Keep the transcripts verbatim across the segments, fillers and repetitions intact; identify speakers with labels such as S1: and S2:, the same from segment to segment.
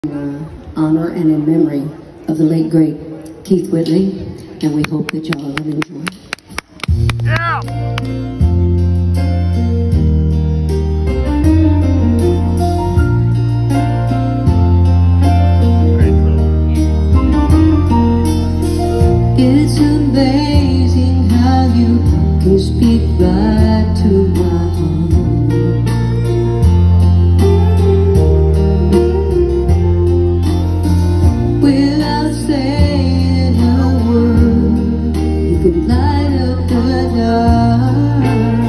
S1: uh, honor and in memory of the late, great Keith Whitley, and we hope that y'all will enjoy.
S2: Yeah!
S1: It's amazing how you can speak right to my heart. Without saying a word, you can light up the dark.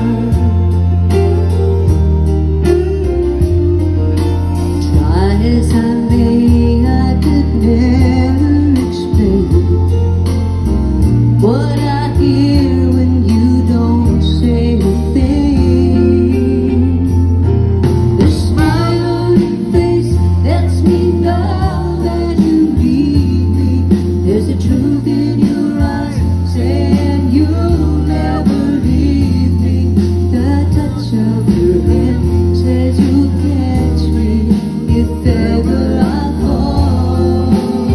S1: Try as I may, I could never explain what I hear when you don't say a thing. The smile on your face lets me know that you need me. There's a truth in your eyes saying you'll never leave me. The touch of your hand says you'll catch me if ever I fall.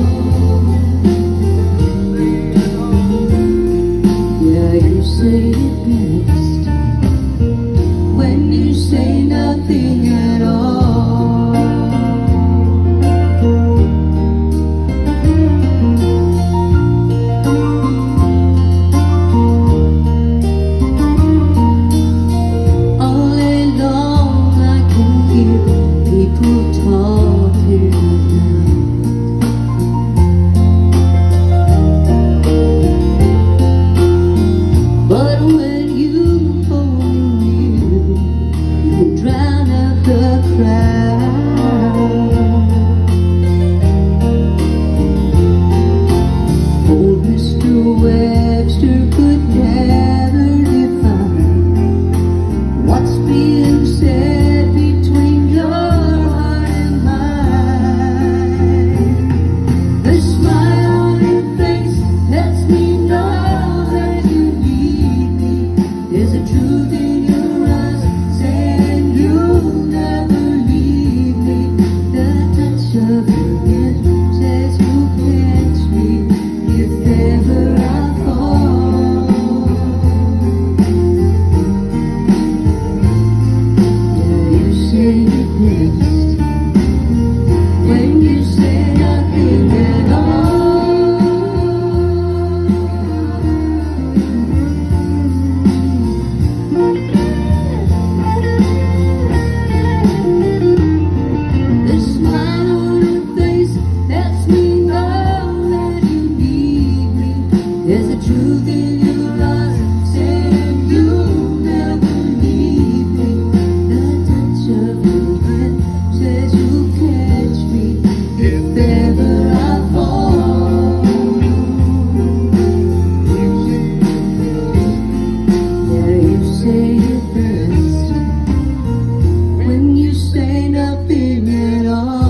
S1: Yeah, you say it best when you say nothing at all. All day long I can hear people talking now. But when you hold me near, you can drown out the crowd. Old Mister Webster could never define what's being said between your heart and mine. The smile on your face lets me know that you need me. There's a truth in your eyes saying you'll never leave me. The touch of your hand says you'll catch me if ever I fall. Yeah, you say it best when you say nothing at all. The smile on your face lets me know that you need me. There's a truth in your eyes saying you'll never leave me. The touch of your hand says you'll catch me if ever I fall. Yeah, you say it best when you say nothing at all.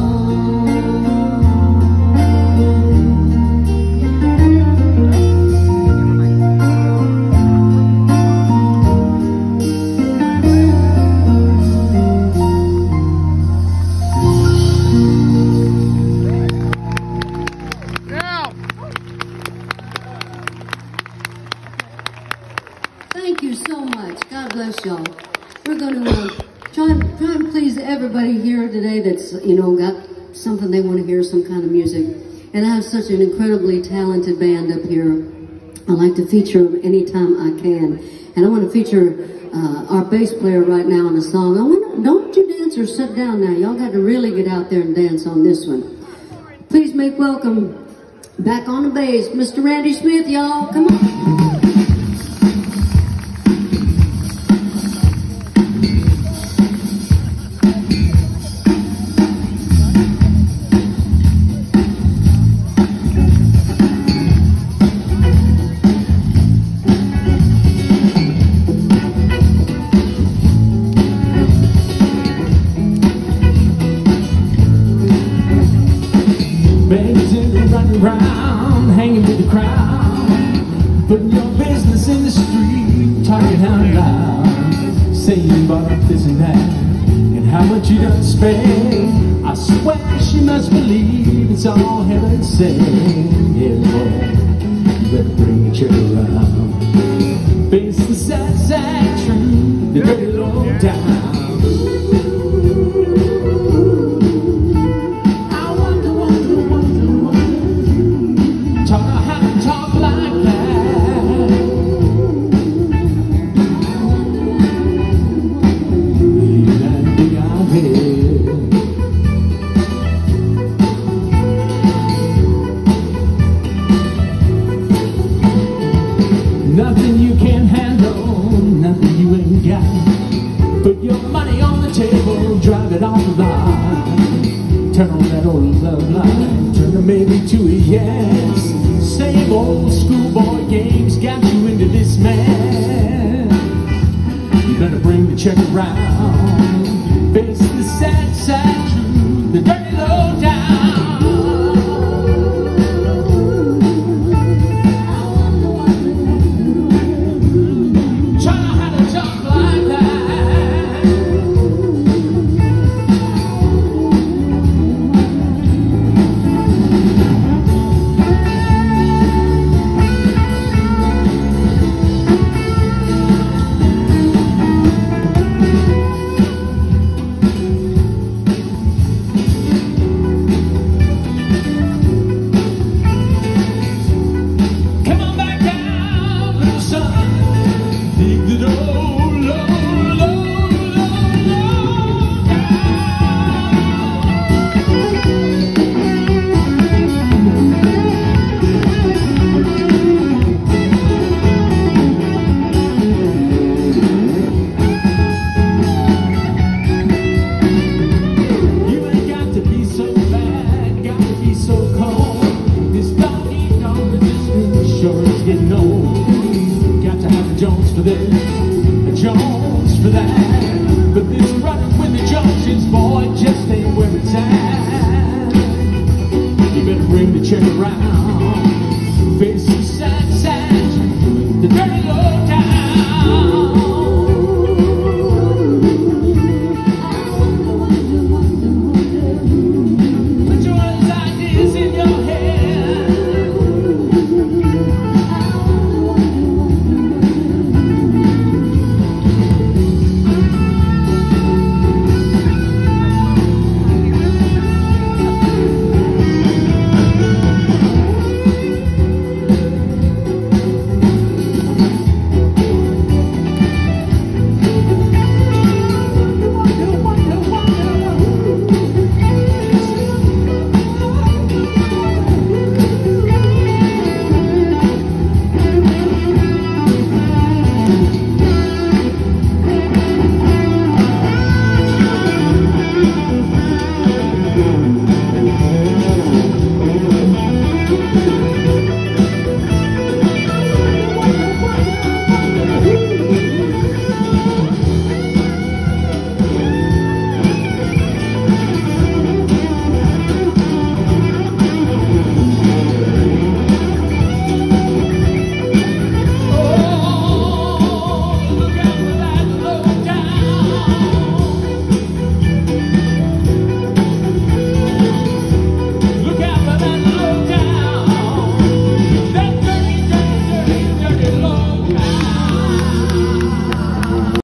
S2: Yeah!
S1: Thank you so much. God bless y'all. We're going to uh, try, and, try and please everybody here today that's, you know, got something they want to hear, some kind of music. And I have such an incredibly talented band up here. I like to feature them anytime I can. And I want to feature uh, our bass player right now on a song. I want, don't you dance or sit down now. Y'all got to really get out there and dance on this one. Please make welcome back on the bass, Mister Randy Smith, y'all. Come on.
S3: Babies running around, hanging with the crowd, putting your business in the street, talking out loud, saying about this and that, and how much you done spend. I swear she must believe it's all heaven sent. Yeah, boy, you better bring your check around. Face the sad, sad truth, the dirty low down. I wonder, wonder, wonder, wonder. Talk how to talk like that. You gotta be out here. Nothing you can't handle, nothing you ain't got. Put your money on the table, drive it off the line. Turn on that old love line, turn a maybe to a yes. Same old schoolboy games got you into this mess. You better bring the check around. Face the sad, sad truth, the dirty low down. Getting old, got to have a Jones for this, a Jones for that. But this running with the Joneses, boy, just ain't where it's at. You better bring the check around.